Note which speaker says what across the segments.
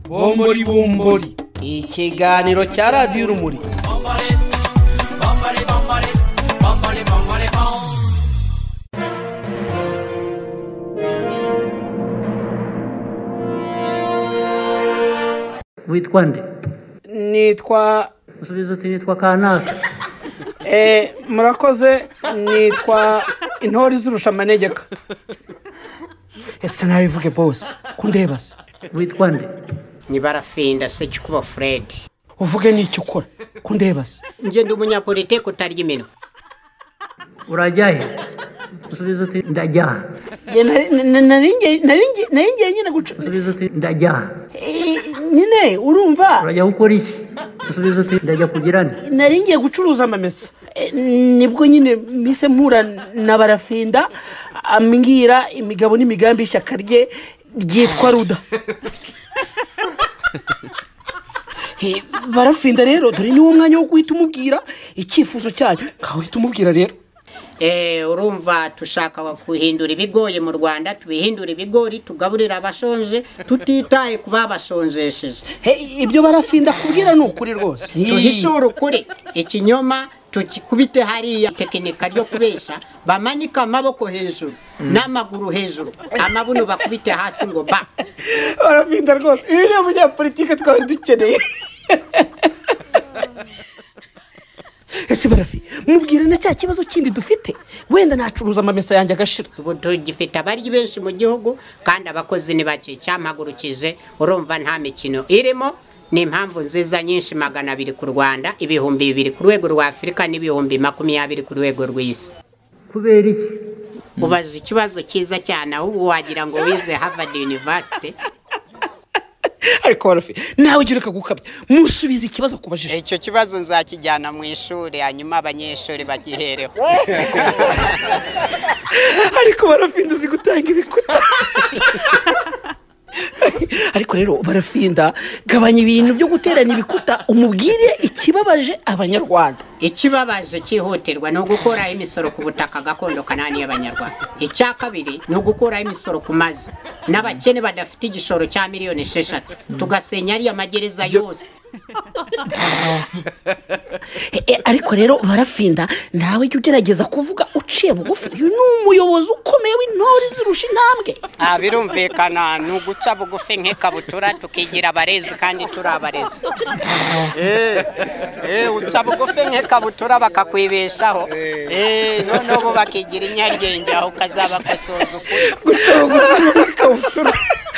Speaker 1: Bombori bombori, ikiganiro cya radiyo urumuri.
Speaker 2: Witwa nde?
Speaker 1: Nitwa
Speaker 2: Usubiza uti nitwa kanaka.
Speaker 1: Murakoze, nitwa Intore zirusha amanegeka. Ese nabivuge boss, kundebasa.
Speaker 2: Witwa nde?
Speaker 3: Ni Barafinda Sekikubo Fred.
Speaker 1: Uvuge n'icyo ukora, kundebasa.
Speaker 3: Nje ndi umunyapolitike utarya imino.
Speaker 2: Urajya he? Usubiza uti ndajya.
Speaker 1: Naringe nyine guca.
Speaker 2: Usubiza uti ndajya.
Speaker 1: Nyine urumva?
Speaker 2: Urajya gukora iki? Usubiza uti ndajya kugira nde?
Speaker 1: Naringe gucuruza amamesa. Nibwo nyine mise mpura na Barafinda ambwira imigabo n'imigambi y'ishyaka rye ryitwa Ruda. Barafinda rero dore ni wo mwanya wo guhita umubwira icyifuzo cyanyu, ngaho uhita umubwira rero.
Speaker 3: Urumva tushaka kuhindura ibigoye mu Rwanda, tubihindura ibigori tugaburira abashonje tutitaye kuba bashonjesheje.
Speaker 1: Ibyo Barafinda kubwira ni ukuri rwose.
Speaker 3: Tuhishure ukuri, ikinyoma tukikubite hariya tekinika ryo kubesha, bamanika amaboko hejuru n'amaguru hejuru, amabuno bakubite hasi ngo ba.
Speaker 1: Barafinda rwose uyu ni umunyapolitike twari dukeneye. Ese Barafi mubwire na cya kibazo kindi dufite, wenda nacuruza amamesa yanjye agashira.
Speaker 3: Ubu tugifite abari benshi mu gihugu kandi abakozi ni bake, cyamagurukije urumva nta mikino irimo. Ni impamvu nziza nyinshi 200 ku Rwanda, 200 ku rwego rwa Afurika n'ibihumbi 20 ku rwego rw'isi.
Speaker 2: Kubera iki?
Speaker 3: Ubaje ikibazo cyiza cyane, ahubwo wagira ngo wize Harvard University.
Speaker 1: Ariko Barafi nawe ugira kagukabye, musubiza ikibazo kubajije.
Speaker 3: Icyo kibazo nzakijyana mu ishuri hanyuma abanyeshuri bagihereho.
Speaker 1: Ariko Barafinda uzi gutanga ibikuta. Ariko rero Barafinda gabanya ibintu byo guteranya ibikuta, umubwire ikibabaje abanyarwanda.
Speaker 3: Ikibabaje cyihutirwa no gukora imisoro ku butaka gakondo kanani y'abanyarwanda. Icya kabiri no gukora imisoro ku mazu n'abakene badafite igishoro cya miliyoni 6, tugasenya ari amagereza yose.
Speaker 1: Ariko rero Barafinda nawe jya ugerageza kuvuga uciye bugufi, uyu ni umuyobozi ukomeye w'Intore zirusha intambwe.
Speaker 3: Birumvikana no guca bugufi nk'ikabutura tukigira abarezi kandi turi abarezi. Uca bugufi nk'ikabutura bakakwibeshaho, noneho bo bakigira inyarwenge aho kazaba kasoza ukuri.
Speaker 1: Guca bugufi nk'ikabutura.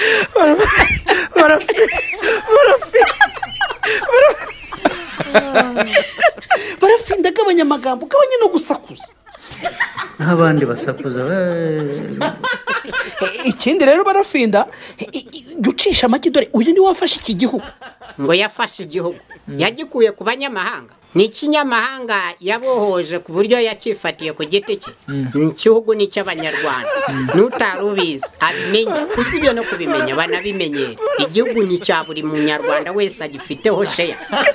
Speaker 1: Barafinda gabanya amagambo, gabanya no gusakuza.
Speaker 2: N'abandi basakuza.
Speaker 1: Ikindi rero Barafinda gucisha make, dore uyu ni wafashe iki gihugu.
Speaker 3: Ngo yafashe igihugu yagikuye ku banyamahanga, ni ikinyamahanga yabohoje ku buryo yakifatiye ku giti cye. Igihugu ni cy'abanyarwanda, n'utarubizi abimenye, usibye no kubimenya banabimenyera. Igihugu ni cya buri munyarwanda wese agifiteho share.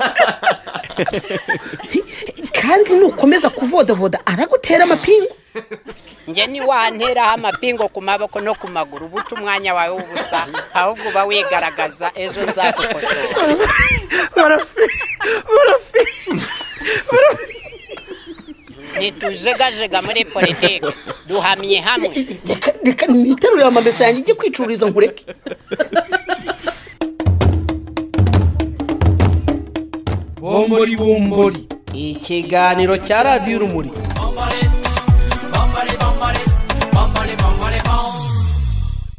Speaker 1: Kandi nukomeza kuvodavoda aragutera amapingu.
Speaker 3: Nje ni wanteraho amapingo ku maboko no ku maguru, buta umwanya wawe w'ubusa, ahubwo ba wigaragaza ejo nzakukosora. Barafi. Nitujegajega muri politike, duhamye hamwe.
Speaker 1: Reka niterurira amamesa yanjye ijye kwicururiza nkureke. Bombori bombori, ikiganiro cya radiyo urumuri.